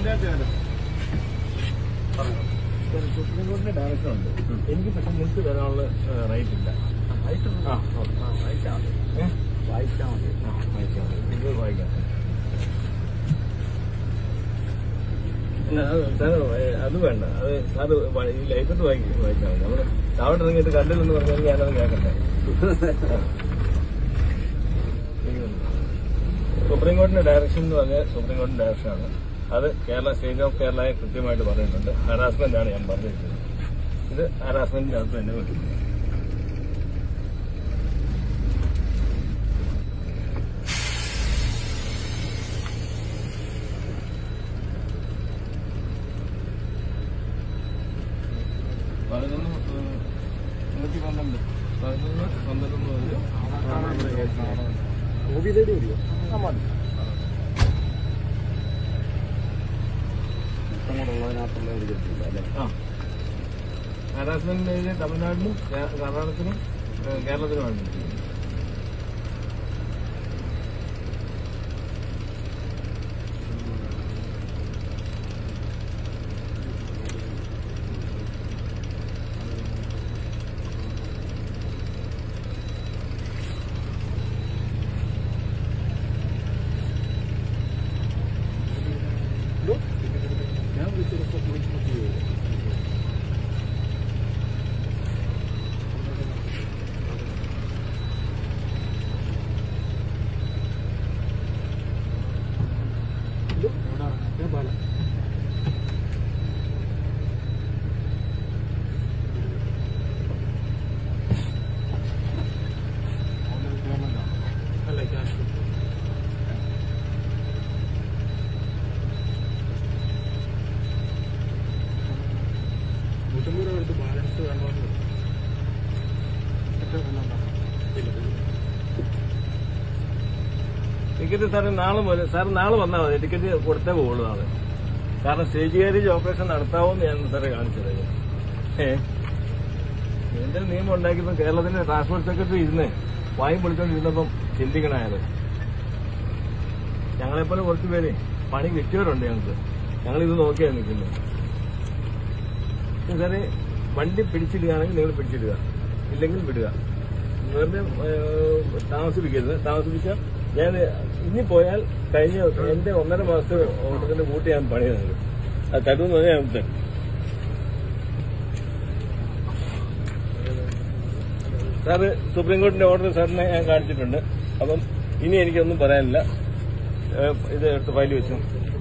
Supreme കോടതിന്റെ direction ഉണ്ട്. എനിക്ക് പക്ഷെ നിങ്ങൾക്ക് തരാനുള്ള റൈറ്റ് ഇല്ല. വായിച്ചാൽ മതി. ഇത് വായിക്കാം. അത് വേണ്ട. അത് സാറ് ഈ ലൈസൻസ് വായിച്ചാൽ മതി. നമ്മള് ചാവട്ട് ഇറങ്ങിയിട്ട് കണ്ടില്ലെന്ന് പറഞ്ഞാൽ ഞാനത് കേൾക്കട്ടെ. സുപ്രീം കോടതിന്റെ ഡയറക്ഷൻ എന്ന് പറഞ്ഞാൽ സുപ്രീം കോടതിന്റെ ഡയറക്ഷനാണ്. അത് കേരള സ്റ്റേറ്റ് ഓഫ് കേരളയെ കൃത്യമായിട്ട് പറഞ്ഞിട്ടുണ്ട്. ഹരാസ്മെന്റ് ആണ് ഞാൻ പറഞ്ഞിരിക്കുന്നത്. ഇത് ഹരാസ്മെന്റിന്റെ അകത്ത് തന്നെ വരും. ഹരാസ്മെന്റ് തമിഴ്നാടിനും കർണാടകത്തിനും കേരളത്തിനുമാണ്. ടിക്കറ്റ് സാറ് നാളെ വന്നാൽ മതി. ടിക്കറ്റ് കൊടുത്തേ പോകുള്ളൂ നാളെ. കാരണം സ്റ്റേജ് കാരേജ് ഓപ്പറേഷൻ നടത്താവോന്ന് ഞാൻ സാറെ കാണിച്ചത്. എന്റെ നിയമം ഉണ്ടാക്കിയപ്പോൾ കേരളത്തിന്റെ ട്രാൻസ്പോർട്ട് സെക്രട്ടറി ഇരുന്ന് വായും പൊളിച്ചോണ്ടിരുന്നപ്പം ചിന്തിക്കണായത്. ഞങ്ങളെപ്പോലെ കുറച്ച് പേര് പണി കിട്ടിയവരുണ്ട് ഞങ്ങളിത് നോക്കിയാണ് നിൽക്കുന്നത്. സാറെ വണ്ടി പിടിച്ചിടുകയാണെങ്കിൽ നിങ്ങൾ പിടിച്ചിടുക, ഇല്ലെങ്കിൽ വിടുക. വെറുതെ താമസിപ്പിക്കരുത്. താമസിപ്പിച്ചാൽ ഞാൻ ഇനി പോയാൽ കഴിഞ്ഞ എന്റെ 1.5 മാസത്തെ ഓട്ടത്തിന്റെ കൂട്ടി ഞാൻ പണി തന്നത്. അത് തരുമെന്ന് പറഞ്ഞാൽ ഞാൻ തരും. സാറ് സുപ്രീം കോടതിന്റെ ഓർഡർ സാറിനെ ഞാൻ കാണിച്ചിട്ടുണ്ട്. അപ്പം ഇനി എനിക്കൊന്നും പറയാനില്ല. ഇത് എടുത്ത് ഫയൽ വെച്ചു.